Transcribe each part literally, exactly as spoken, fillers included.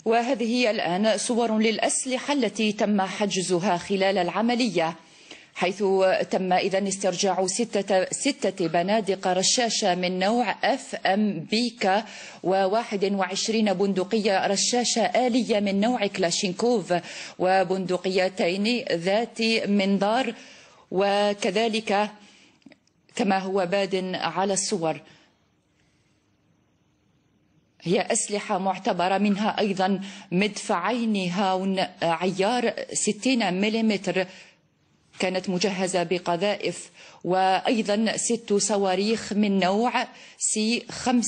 وهذه الآن صور للأسلحة التي تم حجزها خلال العملية، حيث تم إذن استرجاع ستة, ستة بنادق رشاشة من نوع اف ام بيكا وواحد وعشرين بندقية رشاشة آلية من نوع كلاشينكوف وبندقيتين ذات منظار، وكذلك كما هو باد على الصور هي أسلحة معتبرة، منها أيضا مدفعين هاون عيار ستين ملم كانت مجهزة بقذائف، وأيضا ست صواريخ من نوع سي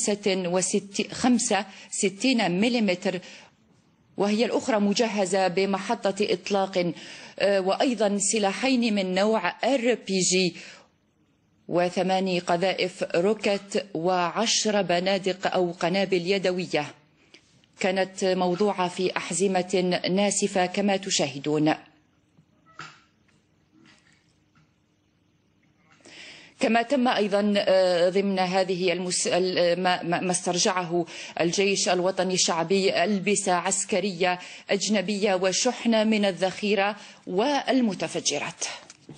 خمسة وستين ملم، وهي الأخرى مجهزة بمحطة إطلاق، وأيضا سلاحين من نوع ار بي جي وثماني قذائف روكت وعشر بنادق أو قنابل يدوية كانت موضوعة في أحزمة ناسفة كما تشاهدون. كما تم أيضا ضمن هذه المس... ما استرجعه الجيش الوطني الشعبي ألبسة عسكرية أجنبية وشحنة من الذخيرة والمتفجرات.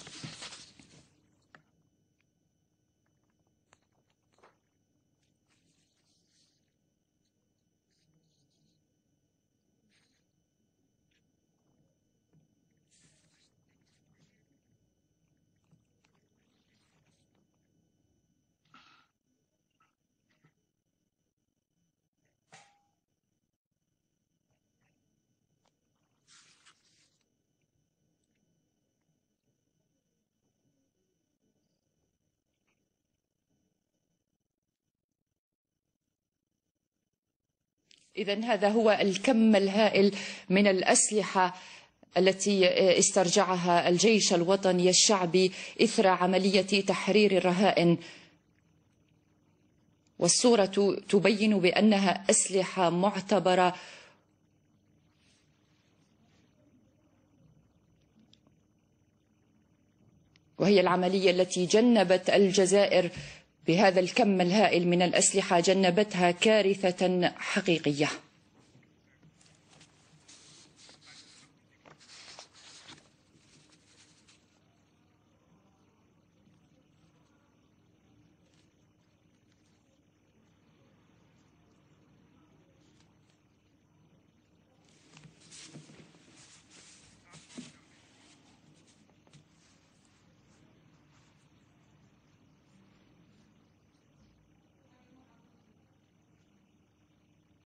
إذن هذا هو الكم الهائل من الأسلحة التي استرجعها الجيش الوطني الشعبي إثر عملية تحرير الرهائن، والصورة تبين بأنها أسلحة معتبرة وهي العملية التي جنبت الجزائر بهذا الكم الهائل من الأسلحة، جنبتها كارثة حقيقية.